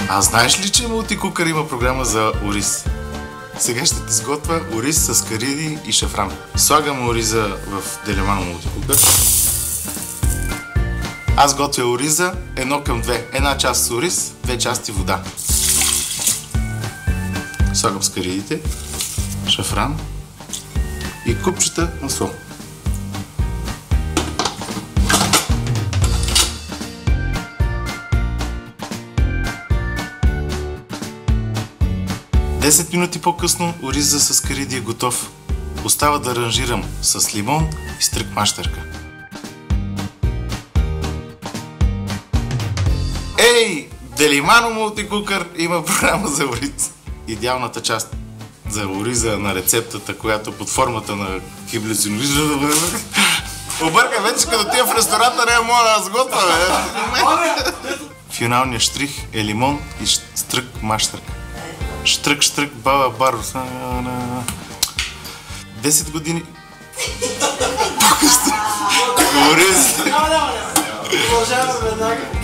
А знаеш ли, че Мултикукър има програма за ориз? Сега ще ти сготвя ориз с кариди и шафран. Слагам ориза в Делимано Мултикукър. Аз готвя ориза 1:2. Една част ориз, 2 части вода. Слагам с каридите, шафран и купчета масло. Десет минути по-късно ориза с кариди е готов. Остава да аранжирам с лимон и стрък мащерка. Ей! Делимано Мултикукър има програма за ориз. Идеалната част за ориза на рецептата, която под формата на киблицин. Обърка вече, като тия в ресторанта не мога да сготвя, бе. Финалният штрих е лимон и стрък мащерка. Штрък, баба баро. 10 години по-късно. Ориз. Продължаваме веднага.